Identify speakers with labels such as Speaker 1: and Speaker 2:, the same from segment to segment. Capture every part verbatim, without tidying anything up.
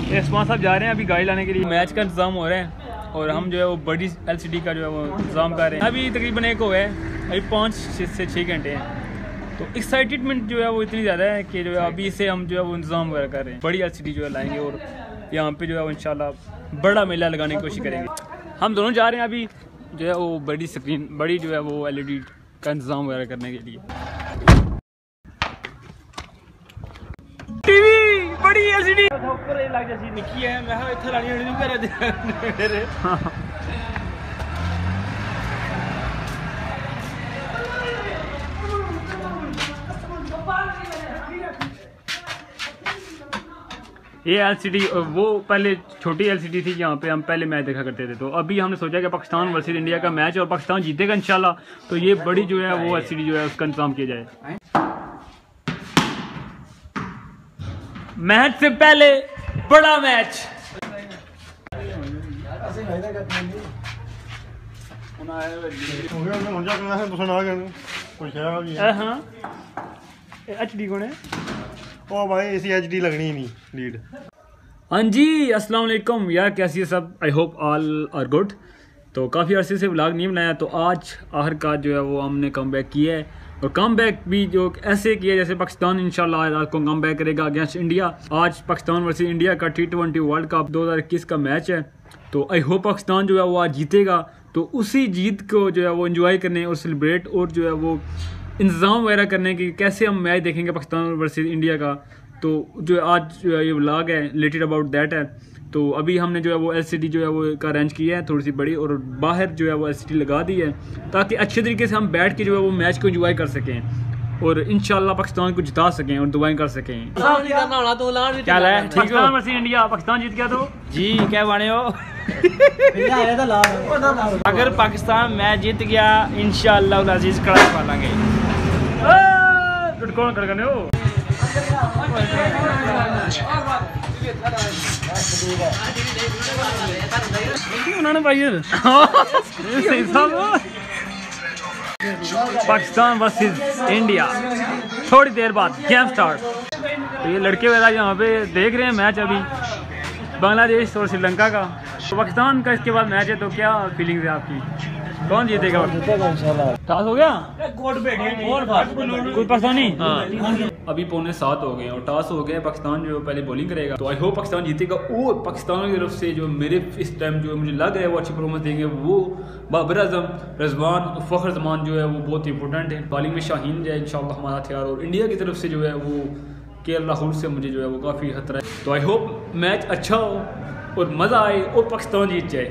Speaker 1: इस्मान साहब जा रहे हैं अभी गाड़ी लाने के लिए। मैच का इंतजाम हो रहा है और हम जो है वो बड़ी एलसीडी का जो है वो इंतजाम कर रहे हैं। अभी तकरीबन एक हो है, अभी पाँच से छः घंटे हैं। तो एक्साइटमेंट जो है वो इतनी ज़्यादा है कि जो है अभी से हम जो है वो इंतजाम वगैरह कर रहे हैं। बड़ी एलसीडी जो है लाएंगे और यहाँ पे जो है वो इंशाल्लाह बड़ा मेला लगाने की कोशिश करेंगे। हम दोनों जा रहे हैं अभी जो है वो बड़ी स्क्रीन बड़ी जो है वो एलईडी का इंतजाम वगैरह करने के लिए। टीवी बड़ी एलसीडी ऊपर ये लग जैसी निकी है, मैं हां इथे लानी नहीं करे मेरे। ये एलसीडी वो पहले छोटी एलसीडी थी जहाँ पे हम पहले मैच देखा करते थे। तो अभी हमने सोचा कि पाकिस्तान वर्सेस इंडिया का मैच और पाकिस्तान जीतेगा इंशाल्लाह, तो ये बड़ी जो है वो एलसीडी जो है उसका इंतजाम किया जाए। मैच से पहले बड़ा मैच। हाँ एचडी कौन है?
Speaker 2: ओ भाई इसी एचडी लगनी नहीं लीड।
Speaker 1: हाँ जी अस्सलाम वालेकुम यार, कैसी है सब? I hope all are good. तो काफ़ी अरसे से व्लॉग नहीं बनाया, तो आज आखिरकार जो है वो हमने कम बैक किया है। और कम बैक भी जो ऐसे किया जैसे पाकिस्तान इंशाल्लाह रात को कम बैक करेगा अगेंस्ट इंडिया। आज पाकिस्तान वर्सेस इंडिया का टी ट्वेंटी वर्ल्ड कप दो हज़ार इक्कीस का मैच है। तो आई होप पाकिस्तान जो है वो आज जीतेगा, तो उसी जीत को जो है वो एंजॉय करने और सेलिब्रेट और जो है वो इंतज़ाम वगैरह करने की कैसे हम मैच देखेंगे पाकिस्तान वर्सेस इंडिया का। तो जो आज जो है ये व्लॉग है रिलेटेड अबाउट दैट है। तो अभी हमने जो है वो एलसीडी जो है वो का अरेंज किया है थोड़ी सी बड़ी, और बाहर जो है वो एलसीडी लगा दी है ताकि अच्छे तरीके से हम बैठ के जो है वो मैच को एंजॉय कर सकें और इंशाल्लाह पाकिस्तान को जिता सकें और दुआएं कर सकें। क्या है पाकिस्तान वर्सेस इंडिया, पाकिस्तान जीत गया तो
Speaker 3: जी क्या बने हो? अगर पाकिस्तान मैच जीत गया इंशाल्लाह अजीज कड़ा पालेंगे।
Speaker 1: कौन करने हो? उन्होंने पाकिस्तान वर्सेस इंडिया थोड़ी देर बाद गेम स्टार्ट। तो ये लड़के वगैरह यहाँ पे देख रहे हैं मैच अभी बांग्लादेश और श्रीलंका का। तो पाकिस्तान का इसके बाद मैच है, तो क्या फीलिंग्स है आपकी? कौन जीतेगा? टॉस हो गया कोई पाकिस्तानी? हाँ। अभी पौने सात हो गए और टॉस हो गया, पाकिस्तान जो पहले बॉलिंग करेगा। तो आई होप पाकिस्तान जीतेगा। और पाकिस्तान की तरफ से जो मेरे इस टाइम जो मुझे लग रहा है वो अच्छी परफॉर्मेंस देंगे, वो बाबर आजम, रिजवान और फ़खर जमान जो है वो बहुत इंपॉर्टेंट है। बॉलिंग में शाहीन जो है इंशाल्लाह हमारा तैयार। और इंडिया की तरफ से जो है वो के अल राहुल से मुझे जो है वो काफ़ी खतरा है। तो आई होप मैच अच्छा हो और मज़ा आए और पाकिस्तान जीत जाए।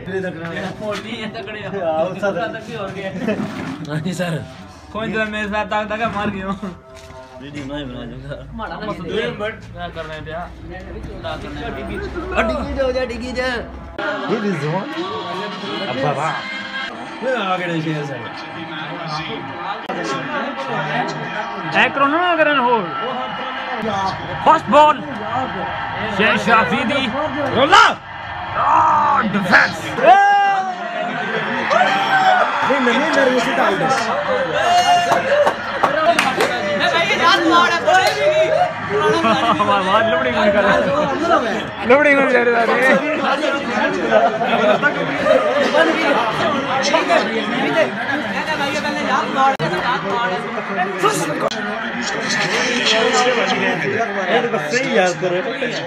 Speaker 3: सर कौन जो मेरे साथ तक तक मार गया वीडियो नहीं बना दूंगा बट क्या कर रहे हैं भैया? डिगी जा जा डिगी जा ये रिजवान अब बाबा मैं आगे नहीं शेयर सर
Speaker 1: है कोरोना अगर हो फर्स्ट बॉल शेख शाफीदी रोला डिफेंस नहीं नहीं नर्वस ही डाल दे हमारा लुबड़ी में निकल लुबड़ी में जा रहे सही याद करो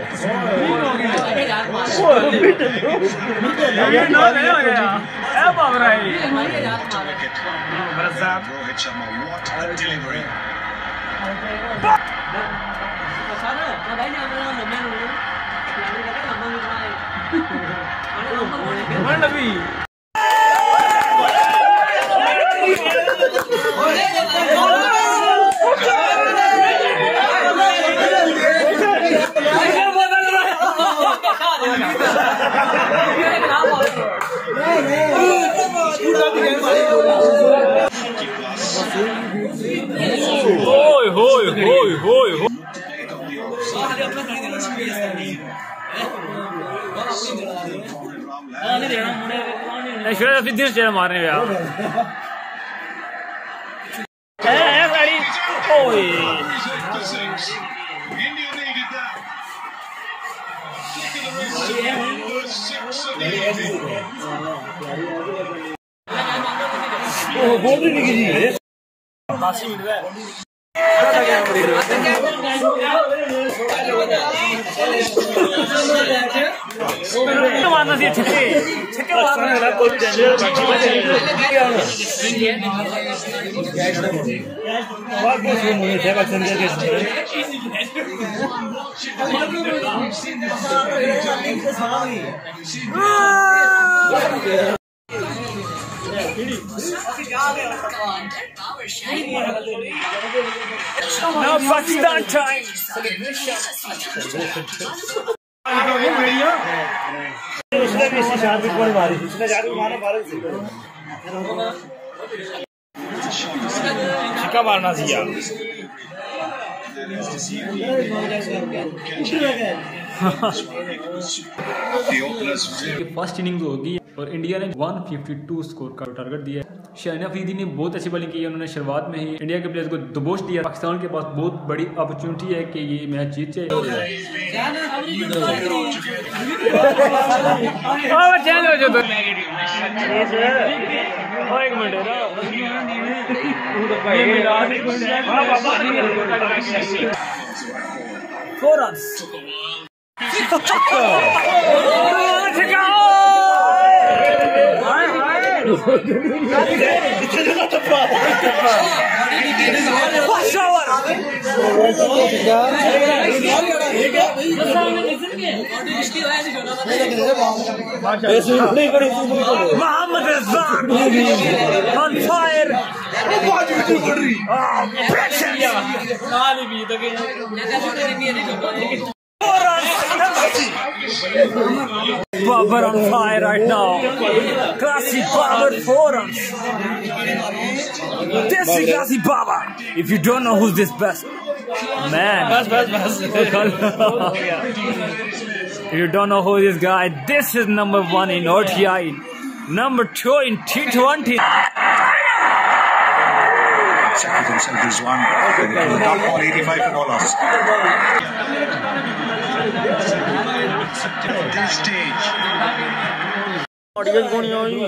Speaker 1: होय होय होय होय हो दिन से मारने यार मारना सी छक्के छक्के मारना कोई डेंजर बात कुछ नहीं है बच्चन के Now Pakistan time.
Speaker 2: उसने भी इसी शॉट पे बॉल मारी उसने जाके मारा भारत से
Speaker 1: छक्का मारना सी यार फर्स्ट इनिंग होगी और इंडिया ने एक सौ बावन स्कोर का टारगेट दिया है। शाहिन अफरीदी ने बहुत अच्छी बॉलिंग की है। उन्होंने शुरुआत में ही इंडिया के प्लेयर्स को दबोच दिया। पाकिस्तान के पास बहुत बड़ी अपॉर्चुनिटी है कि ये मैच जीत जाए। Mohammad Razak on fire. Babar on fire right now. Classy Babar four runs. This is Classy Babar. If you don't know who's this best man, if you don't know who this guy, this is number one in O D I, number two in T twenty.
Speaker 4: Second himself is one. Not all eighty-five and all us. This stage.
Speaker 1: Audience going on.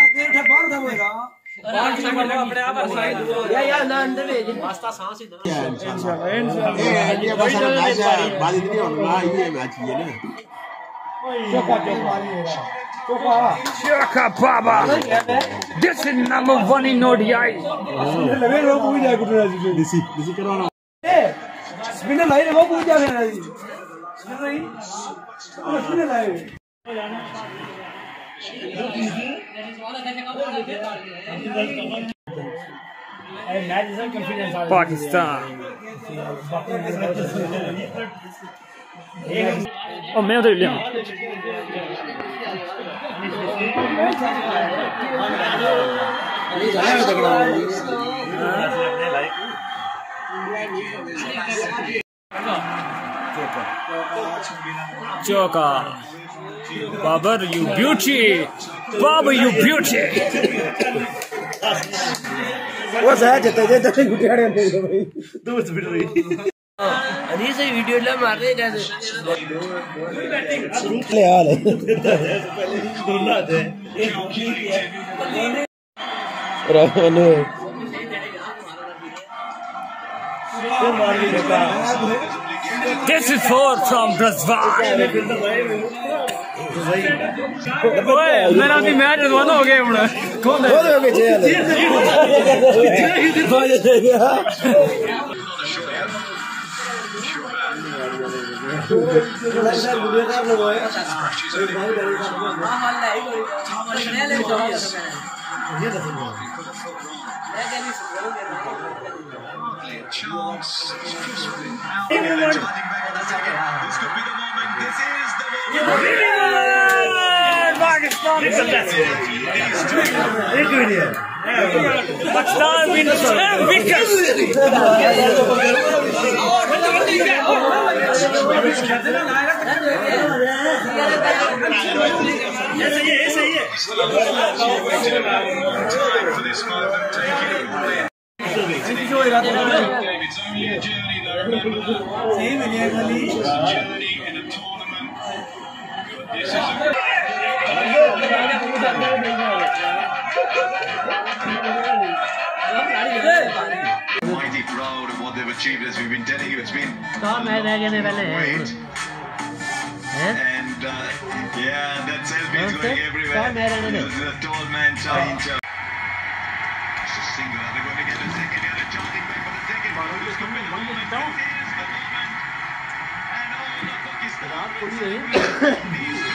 Speaker 1: Chaka Baba. This is number one in O D I. Pakistan. Oh, मैं उधर लिया Choka. Babar, you beauty. Babar, you beauty.
Speaker 2: What's that? Jeta jeta गुटियाड़े में भाई दोस्त bit रही
Speaker 3: अभी से video ला मार रहे जैसे
Speaker 2: ले आ ले दोनों थे रानो
Speaker 1: This is four from Brazil. मेरा भी मैच रवाना हो गया हूँ कौन है हो गए jail
Speaker 4: Chance. This could be the moment. This is the moment.
Speaker 1: Pakistan wins ten wickets.
Speaker 4: Time for this moment. Take it all in. It's only a journey, though. Remember, it's a journey in a tournament.
Speaker 5: achieved, as we've been telling you. It's been
Speaker 3: कहाँ match रह गए थे पहले
Speaker 5: wait.
Speaker 3: हैं
Speaker 5: And uh, yeah, that selfie is going everywhere.
Speaker 3: कहाँ match रहने दे
Speaker 5: This is a tall man, Shaheen Shah. It's a single. They're going to get a second here. They're charging back for the second. Who's coming? Here's the moment. And all of Pakistan.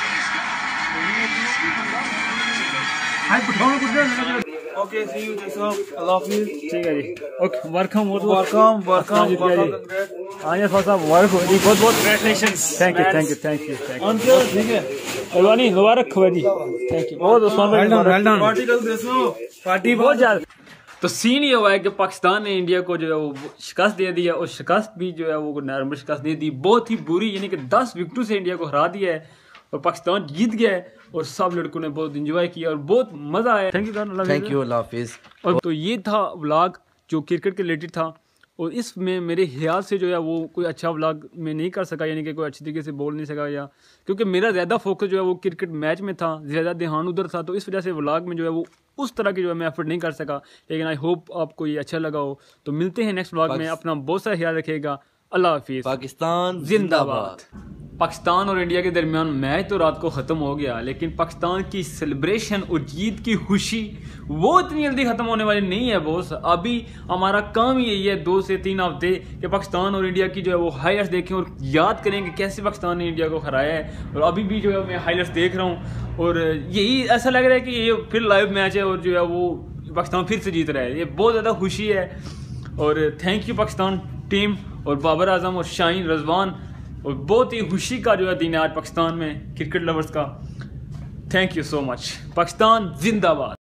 Speaker 2: Okay, see you Jacob. Allah Hafiz.
Speaker 1: ठीक है जी okay welcome बहुत
Speaker 2: Welcome, welcome,
Speaker 1: जी
Speaker 2: welcome.
Speaker 1: हाँ जी साहब work हो जी बहुत बहुत congratulations thank you thank you thank you thank you
Speaker 2: Uncle, ठीक है.
Speaker 1: अलवानी मुबारक हो जी थैंक यू बहुत उस्मान भाई मुबारक
Speaker 2: पार्टी कर देसो. पार्टी
Speaker 1: बहुत ज्यादा तो सीन ये हुआ है कि पाकिस्तान ने इंडिया को जो है वो शिकस्त दे दिया और शिकस्त भी जो है वो नॉर्मल शिकस्त दे दी बहुत ही बुरी यानी कि दस विकेटों से इंडिया को हरा दिया है और पाकिस्तान जीत गया है और सब लड़कों ने बहुत इंजॉय किया और बहुत मज़ा आया थैंक यू
Speaker 2: थैंक यू अल्लाह हाफिज.
Speaker 1: और तो ये था व्लॉग जो क्रिकेट के रिलेटेड था और इसमें मेरे ख्याल से जो है वो कोई अच्छा व्लॉग में नहीं कर सका यानी कि कोई अच्छी तरीके से बोल नहीं सका या क्योंकि मेरा ज़्यादा फोकस जो है वो क्रिकेट मैच में था ज़्यादा ध्यान उधर था तो इस वजह से व्लॉग में जो है वो उस तरह की जो है मैं एफर्ट नहीं कर सका लेकिन आई होप आपको ये अच्छा लगा हो तो मिलते हैं नेक्स्ट व्लॉग में अपना बहुत सारा ख्याल रखिएगा अल्लाह हाफिज़
Speaker 2: पाकिस्तान
Speaker 1: जिंदाबाद पाकिस्तान और इंडिया के दरमियान मैच तो रात को ख़त्म हो गया लेकिन पाकिस्तान की सेलिब्रेशन और जीत की खुशी वो इतनी जल्दी ख़त्म होने वाली नहीं है बॉस अभी हमारा काम ही यही है दो से तीन हफ्ते कि पाकिस्तान और इंडिया की जो है वो हाईलाइट्स देखें और याद करें कि कैसे पाकिस्तान ने इंडिया को हराया है और अभी भी जो है मैं हाईलाइट्स देख रहा हूँ और यही ऐसा लग रहा है कि ये फिर लाइव मैच है और जो है वो पाकिस्तान फिर से जीत रहा है ये बहुत ज़्यादा खुशी है और थैंक यू पाकिस्तान टीम और बाबर आजम और शाहीन रजवान और बहुत ही खुशी का जो है दिन है आज पाकिस्तान में क्रिकेट लवर्स का thank you so much Pakistan जिंदाबाद।